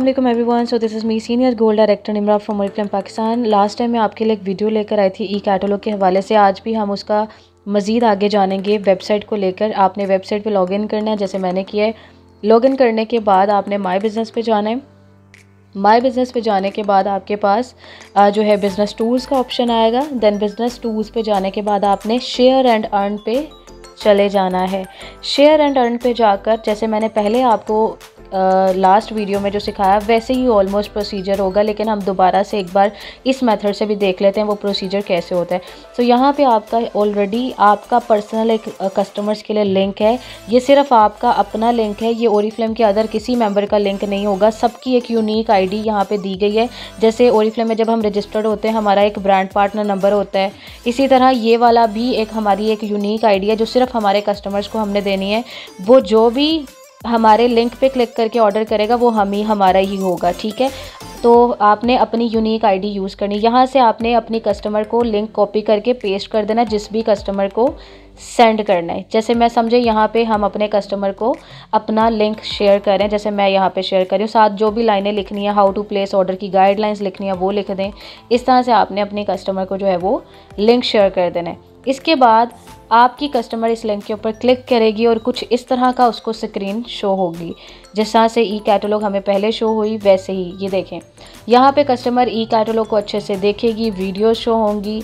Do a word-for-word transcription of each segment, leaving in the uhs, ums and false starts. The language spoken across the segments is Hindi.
Assalamualaikum everyone. So this is me, Senior Gold Director Nimra from Oriflame Pakistan. Last time मैं आपके लिए एक वीडियो लेकर आई थी ई कैटलॉग के हवाले से। आज भी हम उसका मज़ीद आगे जानेंगे वेबसाइट को लेकर। आपने वेबसाइट पे लॉगिन करना है जैसे मैंने किया है। लॉगिन करने के बाद आपने माई बिज़नेस पे जाना है। माई बिज़नेस पे जाने के बाद आपके पास जो है बिज़नेस टूल्स का ऑप्शन आएगा। देन बिज़नेस टूल्स पे जाने के बाद आपने शेयर एंड अर्न पे चले जाना है। शेयर एंड अर्न पे जाकर जैसे मैंने पहले आपको लास्ट uh, वीडियो में जो सिखाया वैसे ही ऑलमोस्ट प्रोसीजर होगा, लेकिन हम दोबारा से एक बार इस मेथड से भी देख लेते हैं वो प्रोसीजर कैसे होता है। तो so, यहाँ पे आपका ऑलरेडी आपका पर्सनल एक कस्टमर्स के लिए लिंक है। ये सिर्फ आपका अपना लिंक है, ये ओरीफ्लेम के अदर किसी मेंबर का लिंक नहीं होगा। सबकी एक यूनिक आईडी यहाँ पे दी गई है। जैसे ओरीफ्लेम में जब हम रजिस्टर्ड होते हैं हमारा एक ब्रांड पार्टनर नंबर होता है, इसी तरह ये वाला भी एक हमारी एक यूनिक आईडी है जो सिर्फ हमारे कस्टमर्स को हमने देनी है। वो जो भी हमारे लिंक पे क्लिक करके ऑर्डर करेगा वो हम ही हमारा ही होगा, ठीक है। तो आपने अपनी यूनिक आईडी यूज़ करनी। यहाँ से आपने अपनी कस्टमर को लिंक कॉपी करके पेस्ट कर देना जिस भी कस्टमर को सेंड करना है। जैसे मैं समझे यहाँ पे हम अपने कस्टमर को अपना लिंक शेयर करें, जैसे मैं यहाँ पे शेयर करी हूँ। साथ जो भी लाइनें लिखनी है, हाउ टू प्लेस ऑर्डर की गाइडलाइंस लिखनी है वो लिख दें। इस तरह से आपने अपने कस्टमर को जो है वो लिंक शेयर कर देना है। इसके बाद आपकी कस्टमर इस लिंक के ऊपर क्लिक करेगी और कुछ इस तरह का उसको स्क्रीन शो होगी। जिस तरह से ई कैटलॉग हमें पहले शो हुई वैसे ही ये देखें। यहाँ पे कस्टमर ई कैटलॉग को अच्छे से देखेगी, वीडियो शो होंगी,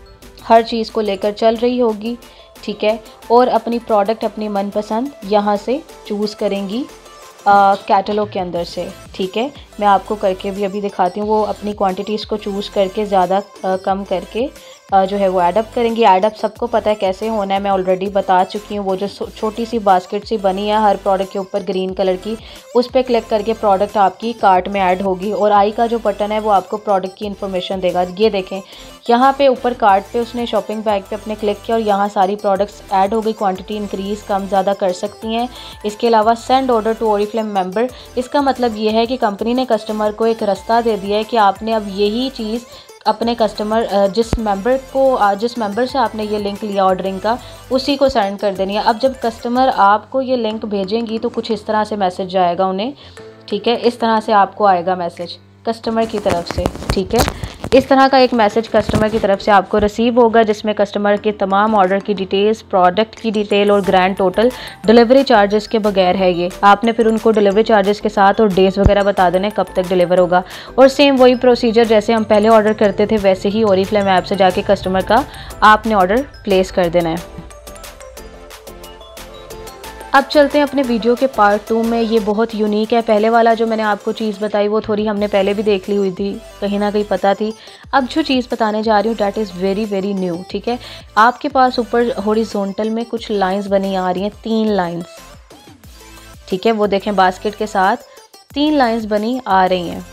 हर चीज़ को लेकर चल रही होगी, ठीक है। और अपनी प्रोडक्ट अपनी मनपसंद यहाँ से चूज़ करेंगी कैटलॉग के अंदर से, ठीक है। मैं आपको करके भी अभी दिखाती हूँ। वो अपनी क्वांटिटीज़ को चूज़ करके ज़्यादा कम करके आ, जो है वो एडअप करेंगी। एडअप सबको पता है कैसे होना है, मैं ऑलरेडी बता चुकी हूँ। वो जो छोटी सी बास्केट सी बनी है हर प्रोडक्ट के ऊपर ग्रीन कलर की, उस पर क्लिक करके प्रोडक्ट आपकी कार्ट में ऐड होगी और आई का जो बटन है वो आपको प्रोडक्ट की इन्फॉर्मेशन देगा। ये देखें यहाँ पे ऊपर कार्ट पे उसने शॉपिंग बैग पे अपने क्लिक किया और यहाँ सारी प्रोडक्ट्स ऐड हो गई। क्वांटिटी इंक्रीज़ कम ज़्यादा कर सकती हैं। इसके अलावा send order to Oriflame member, इसका मतलब ये है कि कंपनी ने कस्टमर को एक रास्ता दे दिया है कि आपने अब यही चीज़ अपने कस्टमर जिस मेंबर को जिस मेंबर से आपने ये लिंक लिया ऑर्डरिंग का, उसी को सेंड कर देनी है। अब जब कस्टमर आपको ये लिंक भेजेंगी तो कुछ इस तरह से मैसेज जाएगा उन्हें, ठीक है। इस तरह से आपको आएगा मैसेज कस्टमर की तरफ से, ठीक है। इस तरह का एक मैसेज कस्टमर की तरफ से आपको रिसीव होगा जिसमें कस्टमर के तमाम ऑर्डर की डिटेल्स, प्रोडक्ट की डिटेल और ग्रैंड टोटल डिलीवरी चार्जेस के बगैर है। ये आपने फिर उनको डिलीवरी चार्जेस के साथ और डेज वगैरह बता देने कब तक डिलीवर होगा। और सेम वही प्रोसीजर जैसे हम पहले ऑर्डर करते थे वैसे ही ओरीफ्लेम ऐप से जाके कस्टमर का आपने ऑर्डर प्लेस कर देना है। अब चलते हैं अपने वीडियो के पार्ट टू में। ये बहुत यूनिक है। पहले वाला जो मैंने आपको चीज़ बताई वो थोड़ी हमने पहले भी देख ली हुई थी, कहीं ना कहीं पता थी। अब जो चीज़ बताने जा रही हूँ that is very very new, ठीक है। आपके पास ऊपर हॉरिजॉन्टल में कुछ लाइंस बनी आ रही हैं, तीन लाइंस, ठीक है। वो देखें बास्केट के साथ तीन लाइंस बनी आ रही हैं।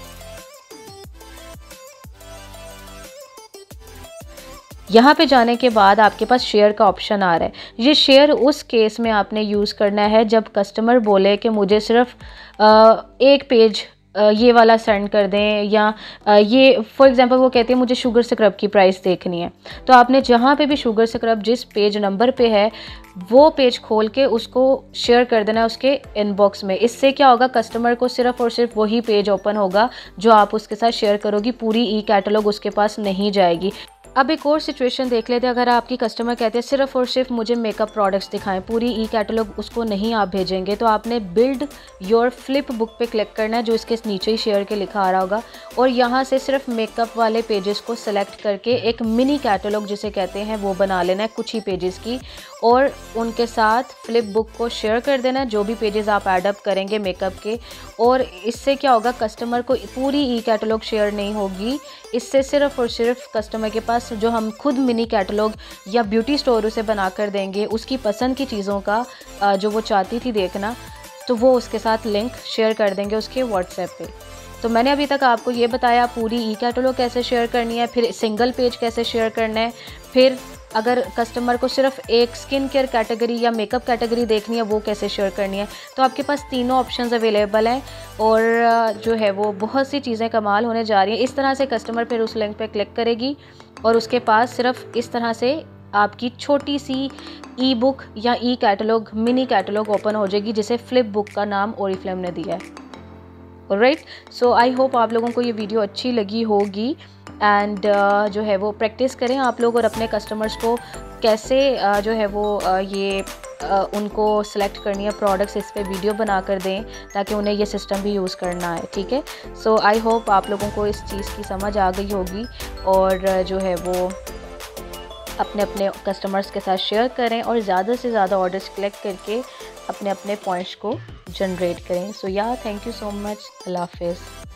यहाँ पे जाने के बाद आपके पास शेयर का ऑप्शन आ रहा है। ये शेयर उस केस में आपने यूज़ करना है जब कस्टमर बोले कि मुझे सिर्फ आ, एक पेज आ, ये वाला सेंड कर दें, या आ, ये फॉर एग्जांपल वो कहते हैं मुझे शुगर स्क्रब की प्राइस देखनी है। तो आपने जहाँ पे भी शुगर स्क्रब जिस पेज नंबर पे है वो पेज खोल के उसको शेयर कर देना है उसके इनबॉक्स में। इससे क्या होगा, कस्टमर को सिर्फ और सिर्फ वही पेज ओपन होगा जो आप उसके साथ शेयर करोगी। पूरी ई कैटलॉग उसके पास नहीं जाएगी। अब एक और सिचुएशन देख लेते हैं। अगर आपकी कस्टमर कहते हैं सिर्फ और सिर्फ मुझे मेकअप प्रोडक्ट्स दिखाएं, पूरी ई कैटलॉग उसको नहीं आप भेजेंगे, तो आपने बिल्ड योर फ्लिप बुक पे क्लिक करना है जो इसके नीचे ही शेयर के लिखा आ रहा होगा। और यहाँ से सिर्फ मेकअप वाले पेजेस को सेलेक्ट करके एक मिनी कैटलॉग जिसे कहते हैं वो बना लेना है कुछ ही पेजेस की, और उनके साथ फ्लिप बुक को शेयर कर देना है जो भी पेजेस आप एडअप करेंगे मेकअप के। और इससे क्या होगा, कस्टमर को पूरी ई कैटलॉग शेयर नहीं होगी। इससे सिर्फ और सिर्फ कस्टमर के पास जो हम खुद मिनी कैटलॉग या ब्यूटी स्टोर उसे बना कर देंगे उसकी पसंद की चीज़ों का जो वो चाहती थी देखना, तो वो उसके साथ लिंक शेयर कर देंगे उसके व्हाट्सएप पे। तो मैंने अभी तक आपको ये बताया पूरी ई कैटलॉग कैसे शेयर करनी है, फिर सिंगल पेज कैसे शेयर करना है, फिर अगर कस्टमर को सिर्फ एक स्किन केयर कैटेगरी या मेकअप कैटेगरी देखनी है वो कैसे शेयर करनी है। तो आपके पास तीनों ऑप्शंस अवेलेबल हैं और जो है वो बहुत सी चीज़ें कमाल होने जा रही हैं। इस तरह से कस्टमर फिर उस लिंक पे क्लिक करेगी और उसके पास सिर्फ इस तरह से आपकी छोटी सी ई बुक या e catalogue mini catalogue open हो जाएगी जिसे फ्लिप बुक का नाम ओरीफ्लेम ने दिया है। ऑलराइट, सो आई होप आप लोगों को ये वीडियो अच्छी लगी होगी एंड uh, जो है वो प्रैक्टिस करें आप लोग और अपने कस्टमर्स को कैसे uh, जो है वो uh, ये uh, उनको सेलेक्ट करनी है प्रोडक्ट्स, इस पे वीडियो बना कर दें ताकि उन्हें ये सिस्टम भी यूज़ करना है। ठीक है, सो आई होप आप लोगों को इस चीज़ की समझ आ गई होगी और uh, जो है वो अपने अपने कस्टमर्स के साथ शेयर करें और ज़्यादा से ज़्यादा ऑर्डर्स कलेक्ट करके अपने अपने पॉइंट्स को जनरेट करें। सो या थैंक यू सो मच, अल्लाह हाफिज़।